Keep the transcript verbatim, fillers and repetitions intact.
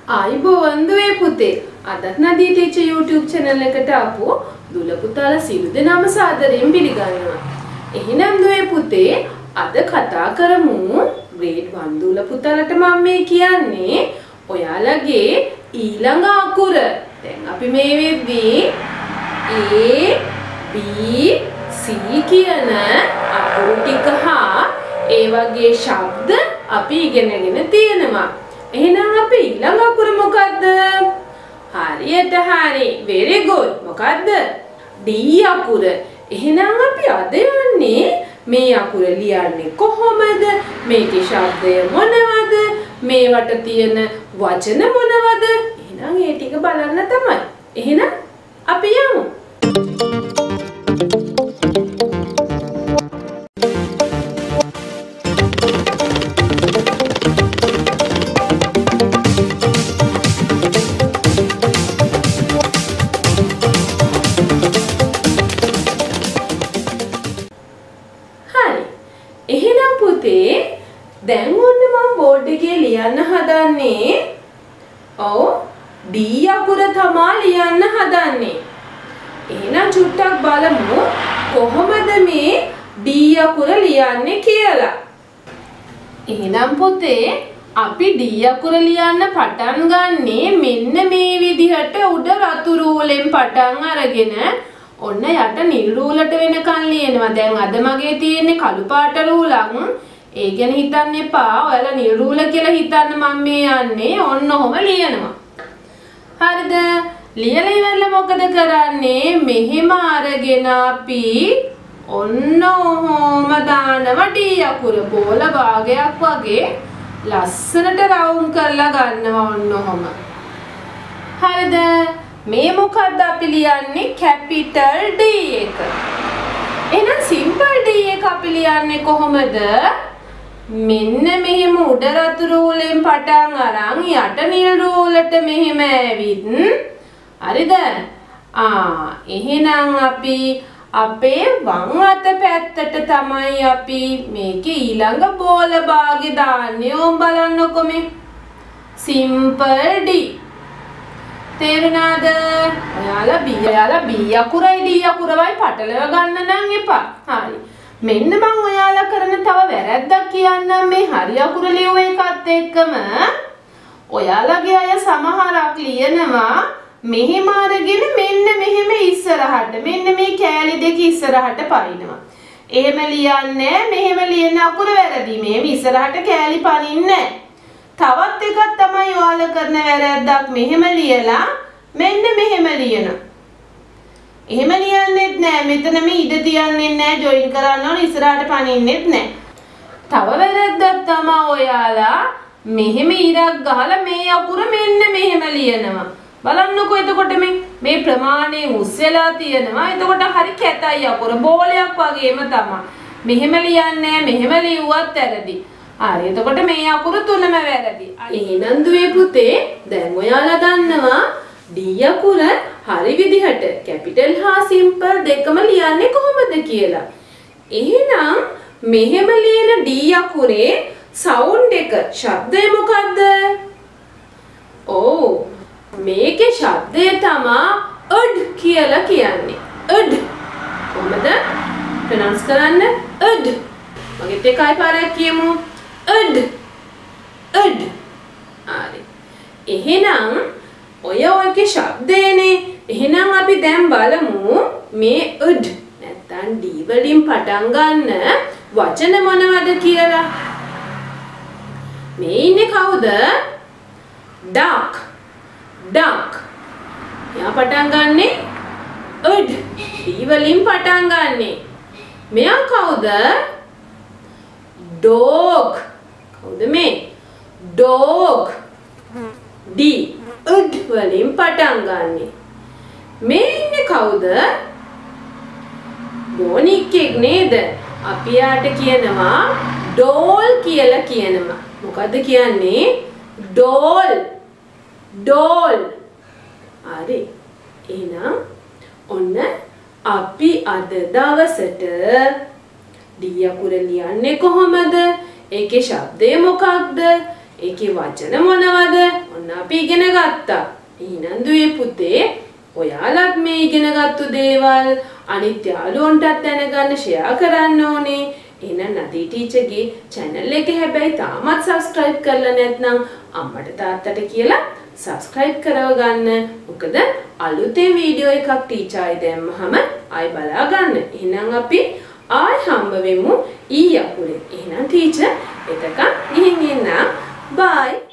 ආයිබෝවන් දුවේ පුතේ. අදත් Nadee Teacher YouTube channel එකට ආපු දුල පුතාලා සියලු දෙනාම සාදරයෙන් පිළිගන්නවා. එහෙනම් දුවේ පුතේ අද කතා කරමු grade one දුල පුතාලට මම මේ කියන්නේ ඔයාලගේ ඊළඟ අකුර. දැන් අපි මේ වෙද්දී A B C කියන අකුරු ටික හා ඒ වගේ ශබ්ද අපි ඉගෙනගෙන තියෙනවා. එහෙනම් අපි ඊළඟ අකුර මොකද්ද? හරියට හරි. very good. මොකද්ද? D අකුර. එහෙනම් අපි අද යන්නේ මේ අකුර ලියන්නේ කොහොමද? මේකේ ශබ්දය මොනවද? මේවට තියෙන වචන මොනවද? එහෙනම් ඒ ටික බලන්න තමයි. එහෙනම් අපි යමු. එහෙනම් පුතේ දැන් ඔන්න මම බෝඩ් එකේ ලියන්න හදන්නේ ඔව් D අකුර තමයි ලියන්න හදන්නේ. එහෙනම් චුට්ටක් බලමු කොහොමද මේ D අකුර ලියන්නේ කියලා. එහෙනම් පුතේ අපි D අකුර ලියන්න පටන් ගන්නේ මෙන්න මේ විදිහට උඩ රතු රූලෙන් පටන් අරගෙන ඔන්න යට නිල් රූලට වෙනකන් ලියනවා. දැන් අද මගේ තියෙන්නේ කළු පාට රූලක්. ඒ ගැන හිතන්න එපා. ඔයාලා නිල් රූල කියලා හිතන්න මම මේ යන්නේ. ඔන්න ඔහොම ලියනවා. හරිද? ලියලා ඉවරලා මොකද කරන්නේ? මෙහෙම අරගෙන අපි ඔන්න ඔහොම දානවා D අකුර. බෝල භාගයක් වගේ ලස්සනට රවුම් කරලා ගන්නවා ඔන්න ඔහොම. හරිද? මේ මොකද්ද අපි ලියන්නේ capital D එක. එහෙනම් simple D එක අපි ලියන්නේ කොහොමද? මෙන්න මෙහෙම උඩ රතු රූලෙන් පටන් අරන් යට නිල් රූලට මෙහෙම ඇවිත් හරිද? ආ එහෙනම් අපි අපේ වම් අත පැත්තට තමයි අපි මේකේ ඊළඟ බෝල භාගෙ දාන්නේ. ඕම් බලන්නකො මේ simple D. තේරුණාද? ඔයාලා B ඔයාලා B අකුරයි D අකුරවයි පටලව ගන්න නම් එපා. හරි. මෙන්න මම ඔයාලා කරන තව වැරැද්දක් කියන්නම් මේ හරි අකුර ලියුව එකත් එක්කම. ඔයාලගේ අය සමහරක් ලියනවා මෙහෙම අරගෙන මෙන්න මෙහෙම ඉස්සරහට මෙන්න මේ කෑලි දෙක ඉස්සරහට පනිනවා. එහෙම ලියන්නේ මෙහෙම ලියන අකුර වැරදි. මෙහෙම ඉස්සරහට කෑලි පනින්නේ තවත් එකක් තමයි ඔයාලා කරන වැරද්දක් මෙහෙම ලියලා මෙන්න මෙහෙම ලියනවා. එහෙම ලියන්නෙත් නෑ. මෙතන මේ ඉඩ තියන්නේ නෑ. ජොයින් කරන්න ඕන ඉස්සරහට පනින්නෙත් නෑ. තව වැරද්දක් තමයි ඔයාලා මෙහෙම ඉරක් ගහලා මේ අකුර මෙන්න මෙහෙම ලියනවා. බලන්නකෝ එතකොට මේ මේ ප්‍රමාණය උස් වෙලා තියෙනවා. එතකොට හරි කැතයි අකුර. බෝලයක් වගේම තමයි. මෙහෙම ලියන්නේ මෙහෙම ලියුවත් වැරදි. හරි එතකොට මේ අකුරු තුනම වැරදි. එහෙනම් දුවේ පුතේ දැන් ඔයාලා දන්නවා D අකුර හරි විදිහට capital හා simple දෙකම ලියන්නේ කොහොමද කියලා. එහෙනම් මෙහෙම ලියන D අකුරේ sound එක ශබ්දය මොකද්ද? ඔව් මේකේ ශබ්දය තමයි ඩ් කියලා කියන්නේ. ඩ් කොහොමද ප්‍රොනවුන්ස් කරන්න? ඩ්. මගෙත් එකයි පාරක් කියමු. ඩ් ඩ්. හරි. එහෙනම් ඔය ඔයගේ ශබ්දේනේ. එහෙනම් අපි දැන් බලමු මේ ඩ් නැත්තම් D වලින් පටන් ගන්න වචන මොනවද කියලා. මේ ඉන්නේ කවුද? duck. duck. යා පටන් ගන්නෙ ඩ්. D වලින් පටන් ගන්නෙ. මෙයා කවුද? dog. කවුද මේ? dog. D ඩ් වලින් පටන් ගන්නෙ. මේ ඉන්නේ කවුද? බොනික්ෙක් නේද? අපි යාට කියනවා doll කියලා කියනවා. මොකද්ද කියන්නේ? doll. doll. හරි. එහෙනම් ඔන්න අපි අද දවසට D අකුර ලියන්නේ කොහොමද? ඒකේ ශබ්දය මොකක්ද? ඒකේ වචන මොනවද? ඔන්න අපි ඉගෙන ගත්තා. එහෙනම් දුවේ පුතේ ඔයාලත් මේ ඉගෙනගත්තු දේවල් අනිත් යාළුවන්ටත් දැනගන්න ෂෙයා කරන්න ඕනේ. එහෙනම් නදී ටීචර්ගේ channel එක හැබැයි තාමත් subscribe කරලා නැත්නම් අම්මට තාත්තට කියලා subscribe කරව ගන්න. මොකද අලුතෙන් වීඩියෝ එකක් ටීචර් ආයි දැම්මහම ආයි බලා ගන්න. එහෙනම් අපි ආයි හම්බ වෙමු ඊ අකුරේ. එහෙනම් ටීචර් එතකන් ගිහින් එන්න. bye.